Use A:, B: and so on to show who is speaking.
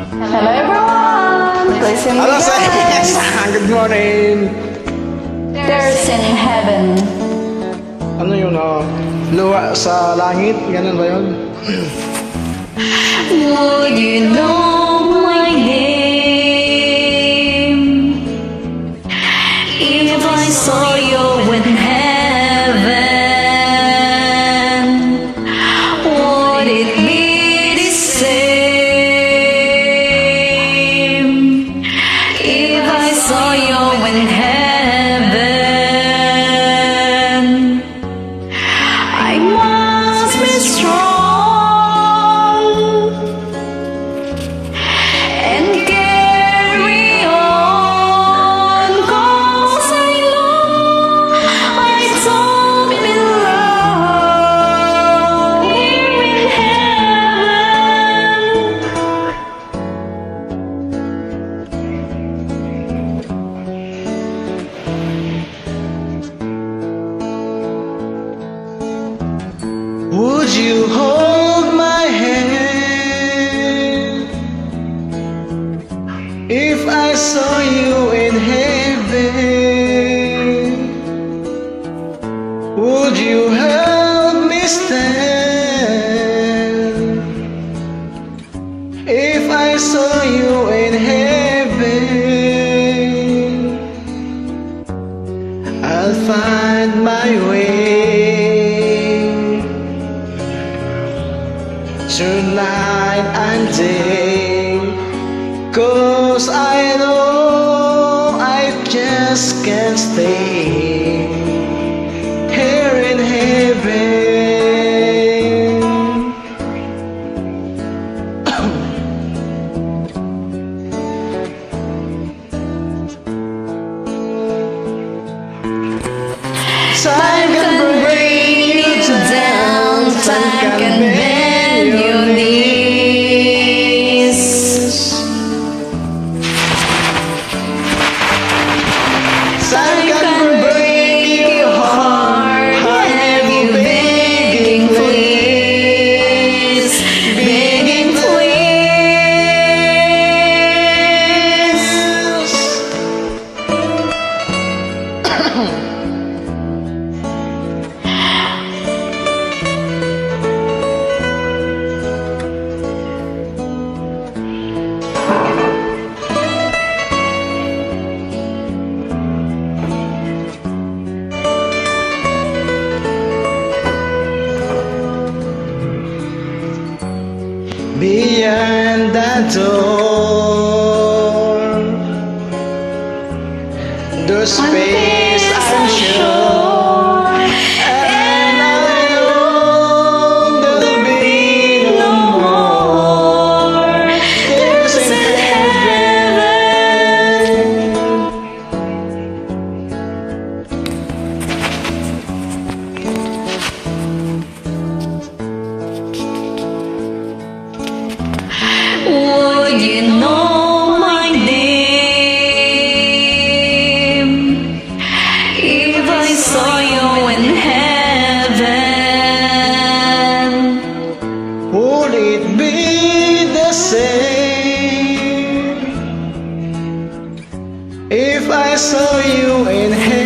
A: Hello everyone! Listen
B: Halo
A: guys.
B: sis, good morning.
A: There's in heaven.
B: Ano yun, luha sa langit, ganun ba yun?
A: Would you know my name if I saw you in heaven? Would it be the same if I saw you in heaven? I must be strong and carry on, 'cause I know I don't belong here in heaven.
B: Would you hold my hand if I saw you in heaven? Would you help me stand if I saw you in heaven? I'll find my way tonight and day, 'cause I know I just can't stay here in heaven. Time can bring you down, time can bend your knees. Time can break your heart, have you begging please, begging please. Beyond that door, the space I'm sure, and I know there'll be no more. There's in heaven.
A: Would you know my name if I saw you in heaven?
B: Would it be the same if I saw you in heaven?